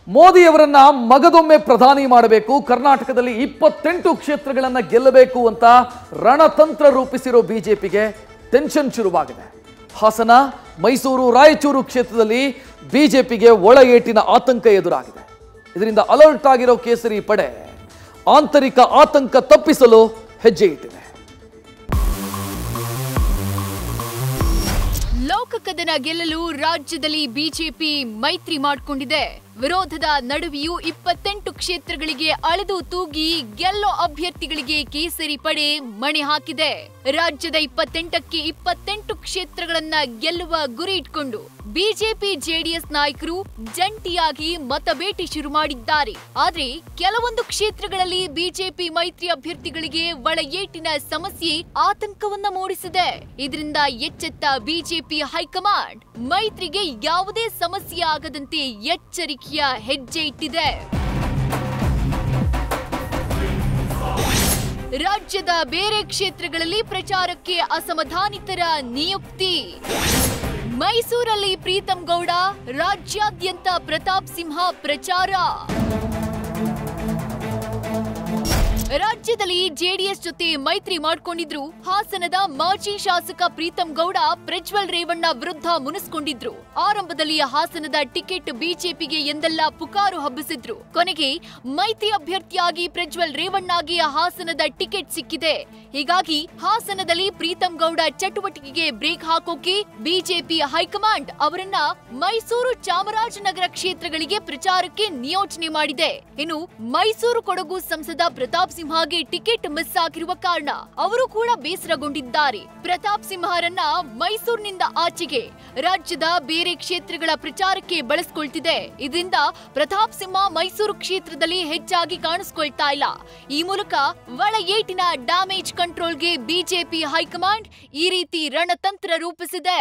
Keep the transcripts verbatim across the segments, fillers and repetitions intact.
ಮೋದಿಯವರನ್ನ ಮಗದೊಮ್ಮೆ ಪ್ರಧಾನಿ ಮಾಡಬೇಕು, ಕರ್ನಾಟಕದಲ್ಲಿ ಇಪ್ಪತ್ತೆಂಟು ಕ್ಷೇತ್ರಗಳನ್ನ ಗೆಲ್ಲಬೇಕು ಅಂತ ರಣತಂತ್ರ ರೂಪಿಸಿರೋ ಬಿಜೆಪಿಗೆ ಟೆನ್ಷನ್ ಶುರುವಾಗಿದೆ. ಹಾಸನ, ಮೈಸೂರು, ರಾಯಚೂರು ಕ್ಷೇತ್ರದಲ್ಲಿ ಬಿಜೆಪಿಗೆ ಒಳ ಏಟಿನ ಆತಂಕ ಎದುರಾಗಿದೆ. ಇದರಿಂದ ಅಲರ್ಟ್ ಆಗಿರೋ ಕೇಸರಿ ಪಡೆ ಆಂತರಿಕ ಆತಂಕ ತಪ್ಪಿಸಲು ಹೆಜ್ಜೆ ಇಟ್ಟಿದೆ. ಲೋಕಕದನ ಗೆಲ್ಲಲು ರಾಜ್ಯದಲ್ಲಿ ಬಿಜೆಪಿ ಮೈತ್ರಿ ಮಾಡಿಕೊಂಡಿದೆ. ವಿರೋಧದ ನಡುವೆಯೂ ಇಪ್ಪತ್ತೆಂಟು ಕ್ಷೇತ್ರಗಳಿಗೆ ಅಳೆದು ತೂಗಿ ಗೆಲ್ಲೋ ಅಭ್ಯರ್ಥಿಗಳಿಗೆ ಕೇಸರಿ ಪಡೆ ಮಣೆ ಹಾಕಿದೆ. ರಾಜ್ಯದ ಇಪ್ಪತ್ತೆಂಟಕ್ಕೆ ಇಪ್ಪತ್ತೆಂಟು ಕ್ಷೇತ್ರಗಳನ್ನ ಗೆಲ್ಲುವ ಗುರಿ ಇಟ್ಕೊಂಡು ಬಿಜೆಪಿ ಜೆಡಿಎಸ್ ನಾಯಕರು ಜಂಟಿಯಾಗಿ ಮತಬೇಟೆ ಶುರು ಮಾಡಿದ್ದಾರೆ. ಆದ್ರೆ ಕೆಲವೊಂದು ಕ್ಷೇತ್ರಗಳಲ್ಲಿ ಬಿಜೆಪಿ ಮೈತ್ರಿ ಅಭ್ಯರ್ಥಿಗಳಿಗೆ ಒಳ ಏಟಿನ ಸಮಸ್ಯೆ ಆತಂಕವನ್ನ ಮೂಡಿಸಿದೆ. ಇದರಿಂದ ಎಚ್ಚೆತ್ತ ಬಿಜೆಪಿ ಹೈಕಮಾಂಡ್ ಮೈತ್ರಿಗೆ ಯಾವುದೇ ಸಮಸ್ಯೆ ಆಗದಂತೆ ಎಚ್ಚರಿಕೆ ಹೆಜ್ಜೆ ಇಟ್ಟಿದೆ. ರಾಜ್ಯದ ಬೇರೆ ಕ್ಷೇತ್ರಗಳಲ್ಲಿ ಪ್ರಚಾರಕ್ಕೆ ಅಸಮಾಧಾನಿತರ ನಿಯುಕ್ತಿ. ಮೈಸೂರಲ್ಲಿ ಪ್ರೀತಂ ಗೌಡ, ರಾಜ್ಯಾದ್ಯಂತ ಪ್ರತಾಪ್ ಸಿಂಹ ಪ್ರಚಾರ. ರಾಜ್ಯದಲ್ಲಿ ಜೆಡಿಎಸ್ ಜೊತೆ ಮೈತ್ರಿ ಮಾಡಿಕೊಂಡಿದ್ರು. ಹಾಸನದ ಮಾಜಿ ಶಾಸಕ ಪ್ರೀತಂ ಗೌಡ ಪ್ರಜ್ವಲ್ ರೇವಣ್ಣ ವಿರುದ್ಧ ಮುನಿಸಿಕೊಂಡಿದ್ರು. ಆರಂಭದಲ್ಲಿ ಹಾಸನದ ಟಿಕೆಟ್ ಬಿಜೆಪಿಗೆ ಎಂದೆಲ್ಲ ಪುಕಾರು ಹಬ್ಬಿಸಿದ್ರು. ಕೊನೆಗೆ ಮೈತ್ರಿ ಅಭ್ಯರ್ಥಿಯಾಗಿ ಪ್ರಜ್ವಲ್ ರೇವಣ್ಣಗೆ ಹಾಸನದ ಟಿಕೆಟ್ ಸಿಕ್ಕಿದೆ. ಹೀಗಾಗಿ ಹಾಸನದಲ್ಲಿ ಪ್ರೀತಂ ಗೌಡ ಚಟುವಟಿಕೆಗೆ ಬ್ರೇಕ್ ಹಾಕೋಕೆ ಬಿಜೆಪಿ ಹೈಕಮಾಂಡ್ ಅವರನ್ನ ಮೈಸೂರು, ಚಾಮರಾಜನಗರ ಕ್ಷೇತ್ರಗಳಿಗೆ ಪ್ರಚಾರಕ್ಕೆ ನಿಯೋಜನೆ ಮಾಡಿದೆ. ಇನ್ನು ಮೈಸೂರು ಕೊಡಗು ಸಂಸದ ಪ್ರತಾಪ್ ಸಿಂಹಗೆ ಟಿಕೆಟ್ ಮಿಸ್ ಆಗಿರುವ ಕಾರಣ ಅವರು ಕೂಡ ಬೇಸರಗೊಂಡಿದ್ದಾರೆ. ಪ್ರತಾಪ್ ಸಿಂಹರನ್ನ ಮೈಸೂರಿನಿಂದ ಆಚೆಗೆ ರಾಜ್ಯದ ಬೇರೆ ಕ್ಷೇತ್ರಗಳ ಪ್ರಚಾರಕ್ಕೆ ಬಳಸಿಕೊಳ್ತಿದೆ. ಇದರಿಂದ ಪ್ರತಾಪ್ ಸಿಂಹ ಮೈಸೂರು ಕ್ಷೇತ್ರದಲ್ಲಿ ಹೆಚ್ಚಾಗಿ ಕಾಣಿಸಿಕೊಳ್ತಾ ಇಲ್ಲ. ಈ ಮೂಲಕ ಒಳ ಏಟಿನ ಡ್ಯಾಮೇಜ್ ಕಂಟ್ರೋಲ್ಗೆ ಬಿಜೆಪಿ ಹೈಕಮಾಂಡ್ ಈ ರೀತಿ ರಣತಂತ್ರ ರೂಪಿಸಿದೆ.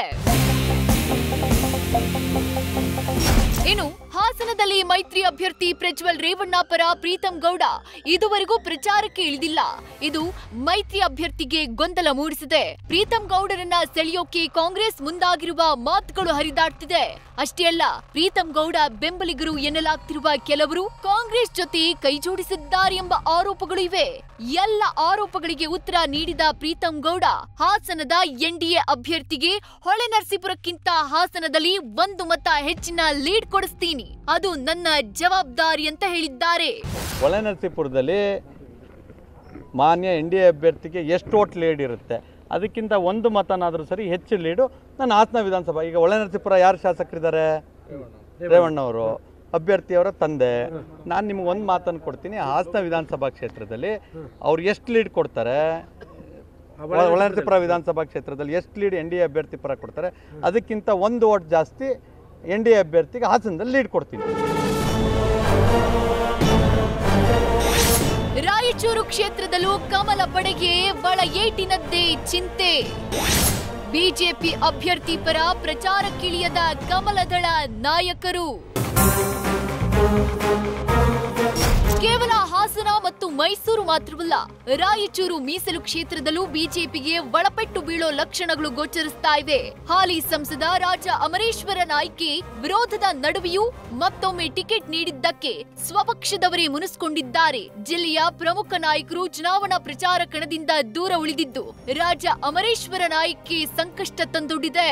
ಇನ್ನು ಹಾಸನದಲ್ಲಿ ಮೈತ್ರಿ ಅಭ್ಯರ್ಥಿ ಪ್ರಜ್ವಲ್ ರೇವಣ್ಣ ಪರ ಪ್ರೀತಂ ಗೌಡ ಇದುವರೆಗೂ ಪ್ರಚಾರಕ್ಕೆ ಇಳಿದಿಲ್ಲ. ಇದು ಮೈತ್ರಿ ಅಭ್ಯರ್ಥಿಗೆ ಗೊಂದಲ ಮೂಡಿಸಿದೆ. ಪ್ರೀತಂ ಗೌಡರನ್ನ ಸೆಳೆಯೋಕೆ ಕಾಂಗ್ರೆಸ್ ಮುಂದಾಗಿರುವ ಮಾತುಗಳು ಹರಿದಾಡ್ತಿದೆ. ಅಷ್ಟೇ ಅಲ್ಲ, ಪ್ರೀತಂ ಗೌಡ ಬೆಂಬಲಿಗರು ಎನ್ನಲಾಗ್ತಿರುವ ಕೆಲವರು ಕಾಂಗ್ರೆಸ್ ಜೊತೆ ಕೈಜೋಡಿಸಿದ್ದಾರೆ ಎಂಬ ಆರೋಪಗಳು ಇವೆ. ಎಲ್ಲ ಆರೋಪಗಳಿಗೆ ಉತ್ತರ ನೀಡಿದ ಪ್ರೀತಂ ಗೌಡ ಹಾಸನದ ಎನ್ಡಿಎ ಅಭ್ಯರ್ಥಿಗೆ ಹೊಳೆನರಸೀಪುರಕ್ಕಿಂತ ಹಾಸನದಲ್ಲಿ ಒಂದು ಮತ ಹೆಚ್ಚಿನ ಲೀಡ್ ಕೊಡಿಸ್ತೀನಿ, ಅದು ನನ್ನ ಜವಾಬ್ದಾರಿ ಅಂತ ಹೇಳಿದ್ದಾರೆ. ಹೊಳೆನರಸೀಪುರದಲ್ಲಿ ಮಾನ್ಯ ಎನ್ ಡಿ ಎ ಅಭ್ಯರ್ಥಿಗೆ ಎಷ್ಟು ಓಟ್ ಲೀಡ್ ಇರುತ್ತೆ, ಅದಕ್ಕಿಂತ ಒಂದು ಮತನಾದರೂ ಸರಿ ಹೆಚ್ಚು ಲೀಡು ನನ್ನ ಹಾಸನ ವಿಧಾನಸಭಾ. ಈಗ ಹೊಳೆನರಸೀಪುರ ಯಾರು ಶಾಸಕರಿದ್ದಾರೆ? ರೇವಣ್ಣವರು, ಅಭ್ಯರ್ಥಿಯವರ ತಂದೆ. ನಾನು ನಿಮ್ಗೆ ಒಂದು ಮಾತನ್ನು ಕೊಡ್ತೀನಿ, ಹಾಸನ ವಿಧಾನಸಭಾ ಕ್ಷೇತ್ರದಲ್ಲಿ ಅವ್ರು ಎಷ್ಟು ಲೀಡ್ ಕೊಡ್ತಾರೆ, ಹೊಳೆನರಸೀಪುರ ವಿಧಾನಸಭಾ ಕ್ಷೇತ್ರದಲ್ಲಿ ಎಷ್ಟು ಲೀಡ್ ಎನ್ ಡಿ ಎ ಅಭ್ಯರ್ಥಿ ಪರ ಕೊಡ್ತಾರೆ, ಅದಕ್ಕಿಂತ ಒಂದು ಓಟ್ ಜಾಸ್ತಿ ಎನ್ ಡಿ ಎ ಅಭ್ಯರ್ಥಿಗೆ ಹಾಸನದಲ್ಲಿ ಲೀಡ್ ಕೊಡ್ತೀನಿ. ರಾಯಚೂರು ಕ್ಷೇತ್ರದಲ್ಲೂ ಕಮಲ ಪಡೆಗೆ ಒಳ ಏಟಿನದ್ದೇ ಚಿಂತೆ. ಬಿಜೆಪಿ ಅಭ್ಯರ್ಥಿ ಪರ ಪ್ರಚಾರಕ್ಕಿಳಿಯದ ಕಮಲದಳ ನಾಯಕರು. ಕೇವಲ ಹಾಸನ ಮತ್ತು ಮೈಸೂರು ಮಾತ್ರವಲ್ಲ, ರಾಯಚೂರು ಮೀಸಲು ಕ್ಷೇತ್ರದಲ್ಲೂ ಬಿಜೆಪಿಗೆ ಒಳಪೆಟ್ಟು ಬೀಳೋ ಲಕ್ಷಣಗಳು ಗೋಚರಿಸ್ತಾ ಇವೆ. ಹಾಲಿ ಸಂಸದ ರಾಜ ಅಮರೇಶ್ವರ ನಾಯ್ಕೆ ವಿರೋಧದ ನಡುವೆಯೂ ಮತ್ತೊಮ್ಮೆ ಟಿಕೆಟ್ ನೀಡಿದ್ದಕ್ಕೆ ಸ್ವಪಕ್ಷದವರೇ ಮುನಿಸಿಕೊಂಡಿದ್ದಾರೆ. ಜಿಲ್ಲೆಯ ಪ್ರಮುಖ ನಾಯಕರು ಚುನಾವಣಾ ಪ್ರಚಾರ ಕಣದಿಂದ ದೂರ ಉಳಿದಿದ್ದು ರಾಜ ಅಮರೇಶ್ವರ ನಾಯ್ಕೆ ಸಂಕಷ್ಟ ತಂದೊಡ್ಡಿದೆ.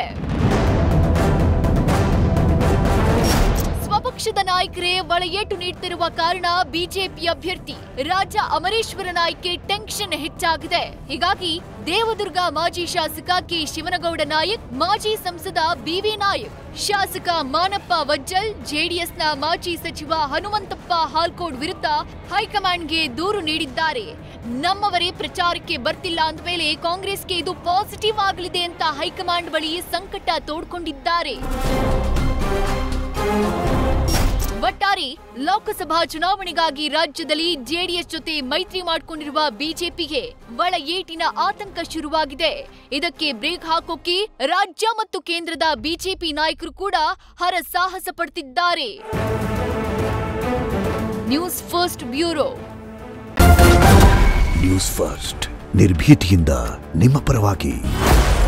ಸ್ವಪಕ್ಷದ ನಾಯಕರೇ ಒಳ ಏಟು ನೀಡುತ್ತಿರುವ ಕಾರಣ ಬಿಜೆಪಿ ಅಭ್ಯರ್ಥಿ ರಾಜ ಅಮರೇಶ್ವರ ನಾಯ್ಕೆ ಟೆನ್ಷನ್ ಹೆಚ್ಚಾಗಿದೆ. ಹೀಗಾಗಿ ದೇವದುರ್ಗ ಮಾಜಿ ಶಾಸಕ ಕೆ ಶಿವನಗೌಡ ನಾಯಕ್, ಮಾಜಿ ಸಂಸದ ಬಿವಿ ನಾಯಕ್, ಶಾಸಕ ಮಾನಪ್ಪ ವಜ್ಜಲ್, ಜೆಡಿಎಸ್ನ ಮಾಜಿ ಸಚಿವ ಹನುಮಂತಪ್ಪ ಹಾಲ್ಕೋಡ್ ವಿರುದ್ಧ ಹೈಕಮಾಂಡ್ಗೆ ದೂರು ನೀಡಿದ್ದಾರೆ. ನಮ್ಮವರೇ ಪ್ರಚಾರಕ್ಕೆ ಬರ್ತಿಲ್ಲ ಅಂದ ಮೇಲೆ ಕಾಂಗ್ರೆಸ್ಗೆ ಇದು ಪಾಸಿಟಿವ್ ಆಗಲಿದೆ ಅಂತ ಹೈಕಮಾಂಡ್ ಬಳಿ ಸಂಕಟ ತೋಡ್ಕೊಂಡಿದ್ದಾರೆ. ಒಟ್ಟಾರೆ ಲೋಕಸಭಾ ಚುನಾವಣೆಗಾಗಿ ರಾಜ್ಯದಲ್ಲಿ ಜೆಡಿಎಸ್ ಜೊತೆ ಮೈತ್ರಿ ಮಾಡಿಕೊಂಡಿರುವ ಬಿಜೆಪಿಗೆ ಒಳ ಏಟಿನ ಆತಂಕ ಶುರುವಾಗಿದೆ. ಇದಕ್ಕೆ ಬ್ರೇಕ್ ಹಾಕೋಕೆ ರಾಜ್ಯ ಮತ್ತು ಕೇಂದ್ರದ ಬಿಜೆಪಿ ನಾಯಕರು ಕೂಡ ಹರಸಾಹಸ ಪಡ್ತಿದ್ದಾರೆ. News first bureau. News first ನಿರ್ಭೀತಿಯಿಂದ ನಿಮ್ಮ ಪರವಾಗಿ.